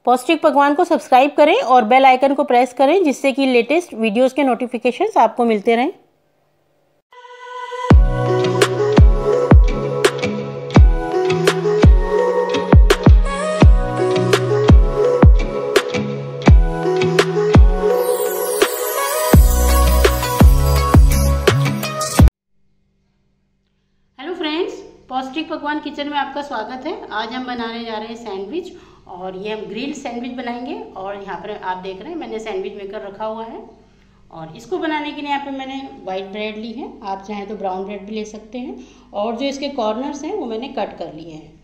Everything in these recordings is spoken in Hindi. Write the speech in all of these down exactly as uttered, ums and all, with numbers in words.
पौष्टिक पकवान को सब्सक्राइब करें और बेल आइकन को प्रेस करें, जिससे कि लेटेस्ट वीडियोस के नोटिफिकेशंस आपको मिलते रहें। हेलो फ्रेंड्स, पौष्टिक पकवान किचन में आपका स्वागत है। आज हम बनाने जा रहे हैं सैंडविच, और ये हम ग्रिल्ड सैंडविच बनाएंगे। और यहाँ पर आप देख रहे हैं मैंने सैंडविच मेकर रखा हुआ है, और इसको बनाने के लिए यहाँ पे मैंने वाइट ब्रेड ली है। आप चाहें तो ब्राउन ब्रेड भी ले सकते हैं, और जो इसके कॉर्नर्स हैं वो मैंने कट कर लिए हैं।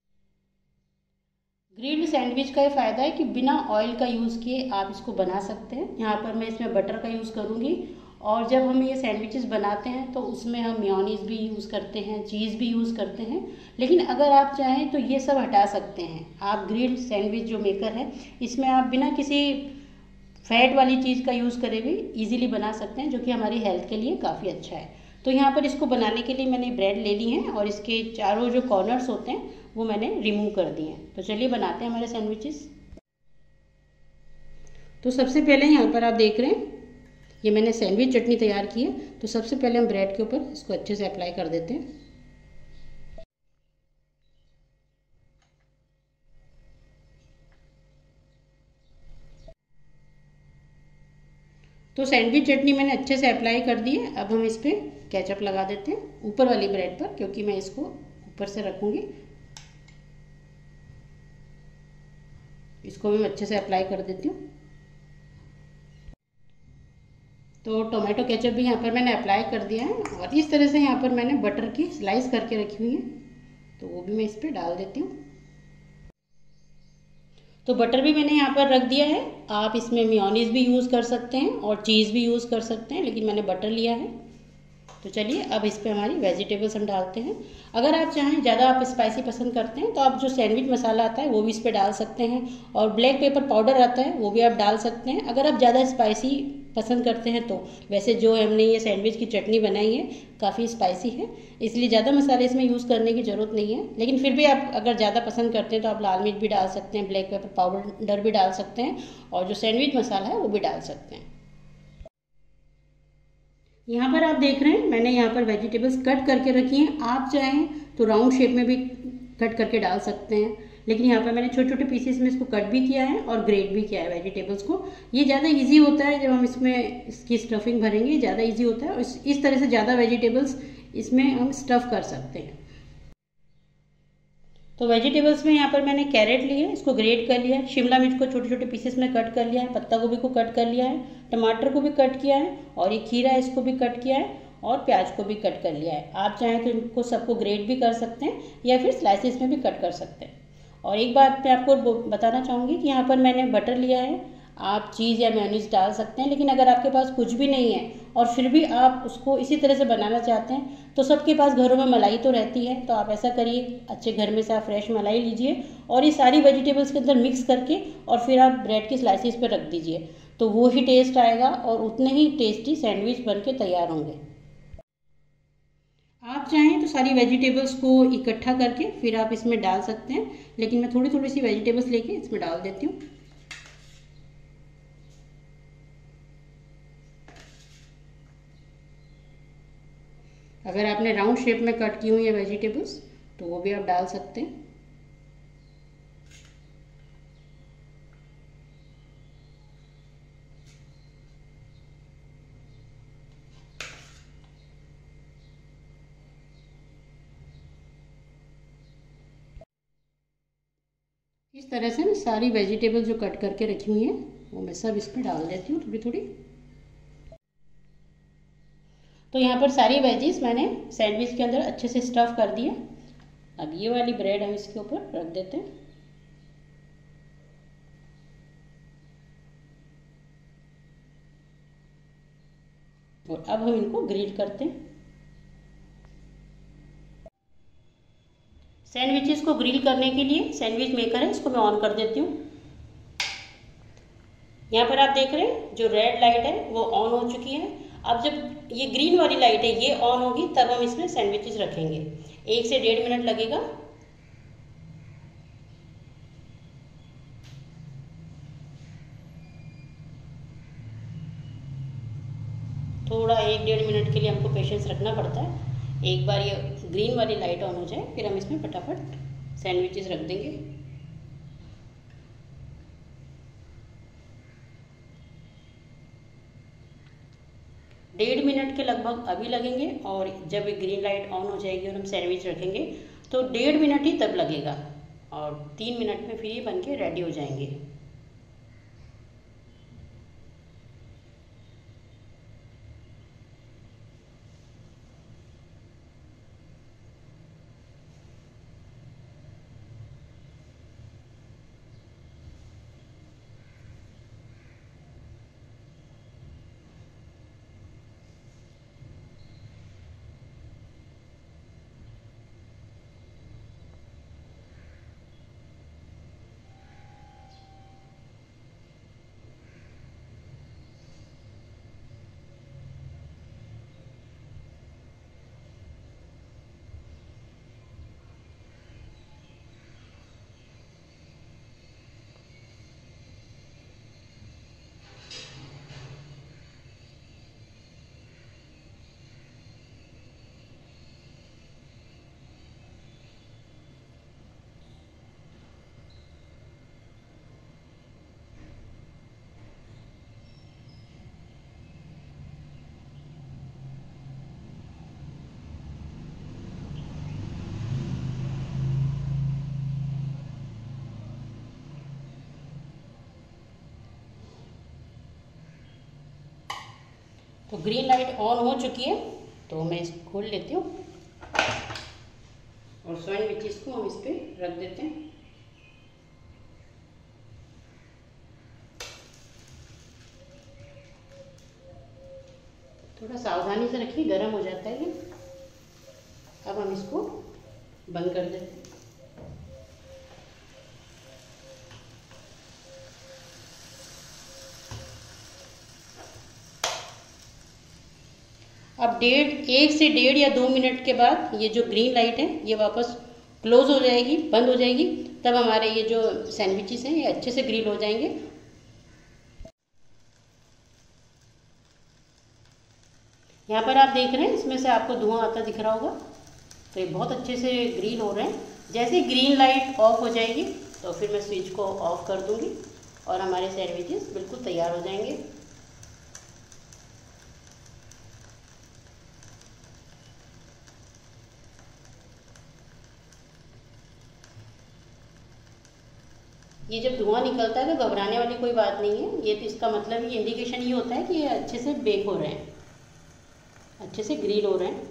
ग्रिल्ड सैंडविच का ये फ़ायदा है कि बिना ऑयल का यूज़ किए आप इसको बना सकते हैं। यहाँ पर मैं इसमें बटर का यूज़ करूँगी, और जब हम ये सैंडविचेस बनाते हैं तो उसमें हम मेयोनीज़ भी यूज़ करते हैं, चीज़ भी यूज़ करते हैं। लेकिन अगर आप चाहें तो ये सब हटा सकते हैं। आप ग्रिल्ड सैंडविच जो मेकर है, इसमें आप बिना किसी फैट वाली चीज़ का यूज़ करे भी इजीली बना सकते हैं, जो कि हमारी हेल्थ के लिए काफ़ी अच्छा है। तो यहाँ पर इसको बनाने के लिए मैंने ब्रेड ले ली है, और इसके चारों जो कॉर्नर्स होते हैं वो मैंने रिमूव कर दिए हैं। तो चलिए बनाते हैं हमारे सैंडविचेस। तो सबसे पहले यहाँ पर आप देख रहे हैं ये मैंने सैंडविच चटनी तैयार की है। तो सबसे पहले हम ब्रेड के ऊपर इसको अच्छे से अप्लाई कर देते हैं। तो सैंडविच चटनी मैंने अच्छे से अप्लाई कर दी है। अब हम इस पर केचप लगा देते हैं ऊपर वाली ब्रेड पर, क्योंकि मैं इसको ऊपर से रखूँगी। इसको भी मैं अच्छे से अप्लाई कर देती हूँ। तो टोमेटो केचप भी यहाँ पर मैंने अप्लाई कर दिया है, और इस तरह से यहाँ पर मैंने बटर की स्लाइस करके रखी हुई है, तो वो भी मैं इस पर डाल देती हूँ। तो बटर भी मैंने यहाँ पर रख दिया है। आप इसमें मेयोनीज़ भी यूज़ कर सकते हैं और चीज़ भी यूज़ कर सकते हैं, लेकिन मैंने बटर लिया है। तो चलिए अब इस पर हमारी वेजिटेबल्स हम डालते हैं। अगर आप चाहें ज़्यादा आप स्पाइसी पसंद करते हैं तो आप जो सैंडविच मसाला आता है वो भी इस पर डाल सकते हैं, और ब्लैक पेपर पाउडर आता है वो भी आप डाल सकते हैं अगर आप ज़्यादा स्पाइसी पसंद करते हैं तो। वैसे जो हमने ये सैंडविच की चटनी बनाई है काफ़ी स्पाइसी है, इसलिए ज़्यादा मसाले इसमें यूज़ करने की ज़रूरत नहीं है। लेकिन फिर भी आप अगर ज़्यादा पसंद करते हैं तो आप लाल मिर्च भी डाल सकते हैं, ब्लैक पेपर पाउडर भी डाल सकते हैं, और जो सैंडविच मसाला है वो भी डाल सकते हैं। यहाँ पर आप देख रहे हैं मैंने यहाँ पर वेजिटेबल्स कट करके रखी हैं। आप चाहें तो राउंड शेप में भी कट करके डाल सकते हैं, लेकिन यहाँ पर मैंने छोटे छोटे पीसेस में इसको कट भी किया है और ग्रेट भी किया है वेजिटेबल्स को। ये ज़्यादा इजी होता है, जब हम इसमें इसकी स्टफिंग भरेंगे ज़्यादा इजी होता है, और इस, इस तरह से ज़्यादा वेजिटेबल्स इसमें हम स्टफ़ कर सकते हैं। तो वेजिटेबल्स में यहाँ पर मैंने कैरेट ली है, इसको ग्रेट कर लिया है। शिमला मिर्च को छोटे छोटे पीसेस में कट कर लिया है। पत्ता गोभी को कट कर लिया है। टमाटर को भी कट किया है, और ये खीरा है इसको भी कट किया है, और प्याज को भी कट कर लिया है। आप चाहें तो इनको सबको ग्रेट भी कर सकते हैं, या फिर स्लाइसेस में भी कट कर सकते हैं। और एक बात मैं आपको बताना चाहूँगी कि यहाँ पर मैंने बटर लिया है। आप चीज़ या मेयोनीज़ डाल सकते हैं, लेकिन अगर आपके पास कुछ भी नहीं है और फिर भी आप उसको इसी तरह से बनाना चाहते हैं, तो सबके पास घरों में मलाई तो रहती है। तो आप ऐसा करिए, अच्छे घर में से आप फ्रेश मलाई लीजिए, और ये सारी वेजिटेबल्स के अंदर मिक्स करके और फिर आप ब्रेड की स्लाइसिस पर रख दीजिए। तो वो ही टेस्ट आएगा, और उतने ही टेस्टी सैंडविच बन के तैयार होंगे। आप चाहें तो सारी वेजिटेबल्स को इकट्ठा करके फिर आप इसमें डाल सकते हैं, लेकिन मैं थोड़ी थोड़ी सी वेजिटेबल्स लेके इसमें डाल देती हूँ। अगर आपने राउंड शेप में कट की हुई है वेजिटेबल्स तो वो भी आप डाल सकते हैं। इस तरह से मैं सारी वेजिटेबल जो कट करके रखी हुई हैं वो मैं सब इस पर डाल देती हूँ थोड़ी थोड़ी। तो यहाँ पर सारी वेजीज मैंने सैंडविच के अंदर अच्छे से स्टफ़ कर दिया। अब ये वाली ब्रेड हम इसके ऊपर रख देते हैं, और अब हम इनको ग्रिल करते हैं। सैंडविचेस को ग्रिल करने के लिए सैंडविच मेकर है, इसको मैं ऑन कर देती हूँ। यहाँ पर आप देख रहे हैं जो रेड लाइट है वो ऑन हो चुकी है। अब जब ये ग्रीन वाली लाइट है ये ऑन होगी, तब हम इसमें सैंडविचेस रखेंगे। एक से डेढ़ मिनट लगेगा। थोड़ा एक डेढ़ मिनट के लिए हमको पेशेंस रखना पड़ता है। एक बार ये ग्रीन वाली लाइट ऑन हो जाए फिर हम इसमें फटाफट सैंडविचेस रख देंगे। डेढ़ मिनट के लगभग अभी लगेंगे और जब ग्रीन लाइट ऑन हो जाएगी और हम सैंडविच रखेंगे तो डेढ़ मिनट ही तब लगेगा और तीन मिनट में फिर ये बन के रेडी हो जाएंगे। तो ग्रीन लाइट ऑन हो चुकी है तो मैं इसको खोल लेती हूँ और सैंडविचेस को हम इस पर रख देते हैं। थोड़ा सावधानी से रखिए, गर्म हो जाता है ये। अब हम इसको बंद कर देते हैं। अब डेढ़ एक से डेढ़ या दो मिनट के बाद ये जो ग्रीन लाइट है ये वापस क्लोज हो जाएगी, बंद हो जाएगी। तब हमारे ये जो सैंडविचेस हैं ये अच्छे से ग्रिल हो जाएंगे। यहाँ पर आप देख रहे हैं इसमें से आपको धुआं आता दिख रहा होगा। तो ये बहुत अच्छे से ग्रिल हो रहे हैं। जैसे ग्रीन लाइट ऑफ हो जाएगी तो फिर मैं स्विच को ऑफ कर दूंगी और हमारे सैंडविचेस बिल्कुल तैयार हो जाएंगे। ये जब धुआं निकलता है तो घबराने वाली कोई बात नहीं है। ये तो इसका मतलब ये इंडिकेशन ये होता है कि ये अच्छे से बेक हो रहे हैं, अच्छे से ग्रिल हो रहे हैं।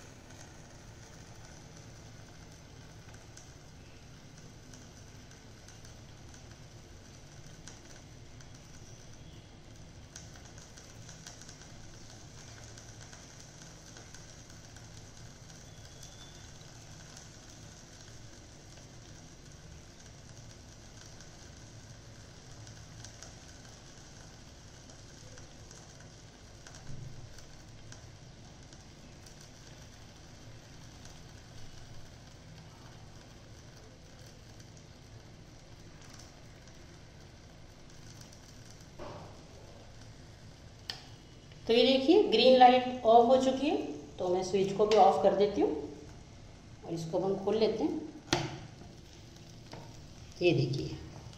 तो ये देखिए ग्रीन लाइट ऑफ हो चुकी है। तो मैं स्विच को भी ऑफ कर देती हूँ और इसको हम खोल लेते हैं। ये देखिए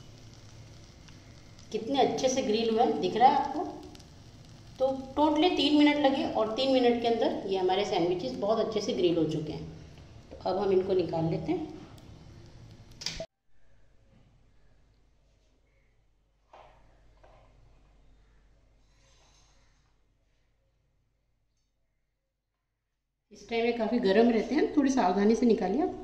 कितने अच्छे से ग्रिल हुआ है, दिख रहा है आपको। तो टोटली तीन मिनट लगे और तीन मिनट के अंदर ये हमारे सैंडविचेस बहुत अच्छे से ग्रिल हो चुके हैं। तो अब हम इनको निकाल लेते हैं। इस टाइम में काफ़ी गर्म रहते हैं, थोड़ी सावधानी से निकालिए आप।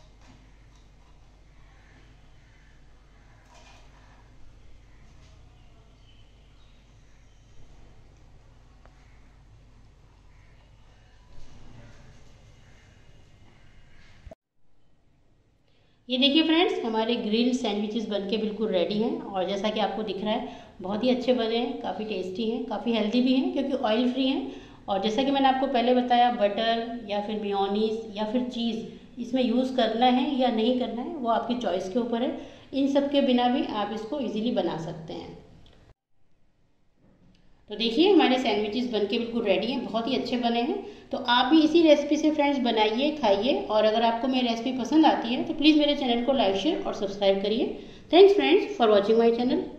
ये देखिए फ्रेंड्स, हमारे ग्रिल्ड सैंडविचेस बनके बिल्कुल रेडी हैं और जैसा कि आपको दिख रहा है बहुत ही अच्छे बने हैं, काफ़ी टेस्टी हैं, काफ़ी हेल्दी भी हैं क्योंकि ऑयल फ्री हैं। और जैसा कि मैंने आपको पहले बताया, बटर या फिर मेयोनीज या फिर चीज़ इसमें यूज़ करना है या नहीं करना है वो आपकी चॉइस के ऊपर है। इन सब के बिना भी आप इसको इजीली बना सकते हैं। तो देखिए हमारे सैंडविचेस बनके बिल्कुल रेडी हैं, बहुत ही अच्छे बने हैं। तो आप भी इसी रेसिपी से फ्रेंड्स बनाइए, खाइए, और अगर आपको मेरी रेसिपी पसंद आती है तो प्लीज़ मेरे चैनल को लाइक शेयर और सब्सक्राइब करिए। Thanks friends for watching my channel.